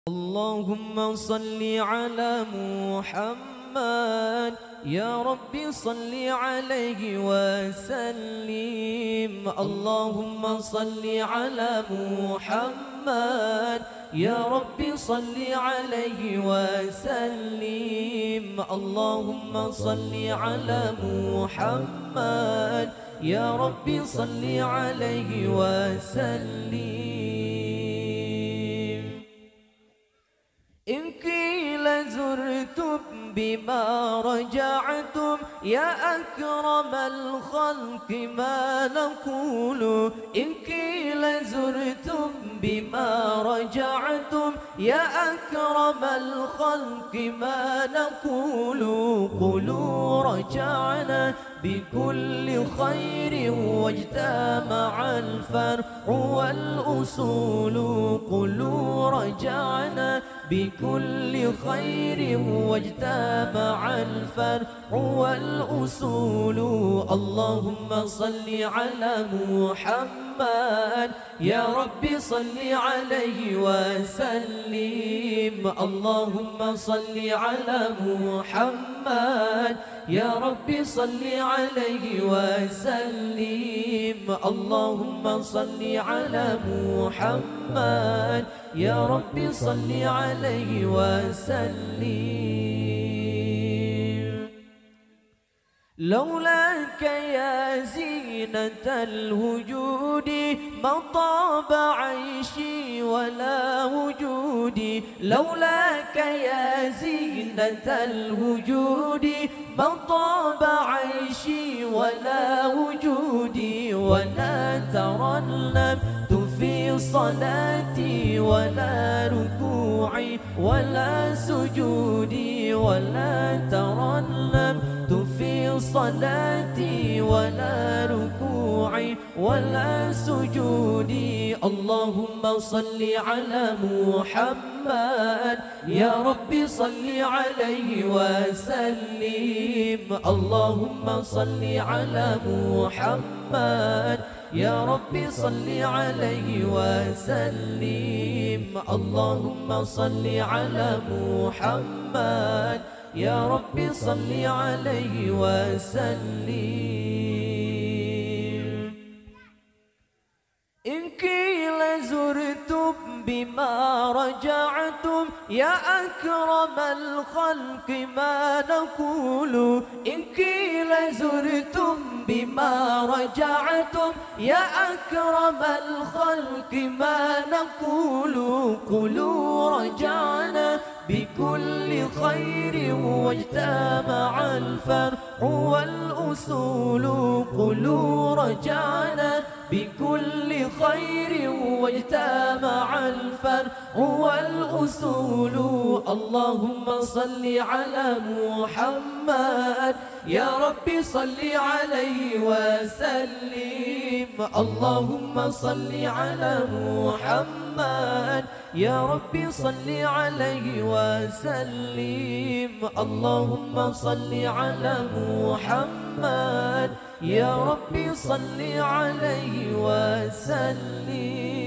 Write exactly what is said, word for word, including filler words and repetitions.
اللهم صل على محمد يا ربي صل عليه وسلم. اللهم صل على محمد يا ربي صل عليه وسلم. اللهم صل على محمد يا ربي صل عليه وسلم. إن قيل زرتم بما رجعتم يا أكرم الخلق ما نقول. إن قيل زرتم بما رجعتم يا أكرم الخلق ما نقول. قولوا رجعنا بكل خير واجتمع الفرع والأصول. قولوا رجعنا بكل خير واجتمع الفرع والأصول. اللهم صل على محمد يا ربي صل عليه وسلم. اللهم صل على محمد يا ربي صل عليه وسلم. اللهم صل على محمد يا ربي صل عليه وسلم. لولاك يا زينة الوجود ما طاب عيشي ولا وجودي. لولاك يا زينة الوجود ما طاب عيشي ولا وجودي. ولا ترنمت في صلاتي ولا ركوعي ولا سجودي. ولا ترنمت في صلاتي ولا ركوعي ولا سجودي. اللهم صل على محمد يا ربي صل عليه وسلم. اللهم صل على محمد يا ربي صل عليه وسلم. اللهم صل على محمد يا ربي صل عليه وسلم. إن قيل زرتم بما رجعتم يا أكرم الخلق ما نقول. إن قيل زرتم بما رجعتم يا أكرم الخلق ما نقول. قولوا رجعنا بكل خير واجتمع الفرع والأصول. قولوا رجعنا بكل خير واجتمع الفرع والأصول. اللهم صل على محمد يا ربي صل عليه وسلم. اللهم صل على محمد يا ربي صل عليه وسلم. اللهم صل على محمد يا ربي صل عليه وسلم.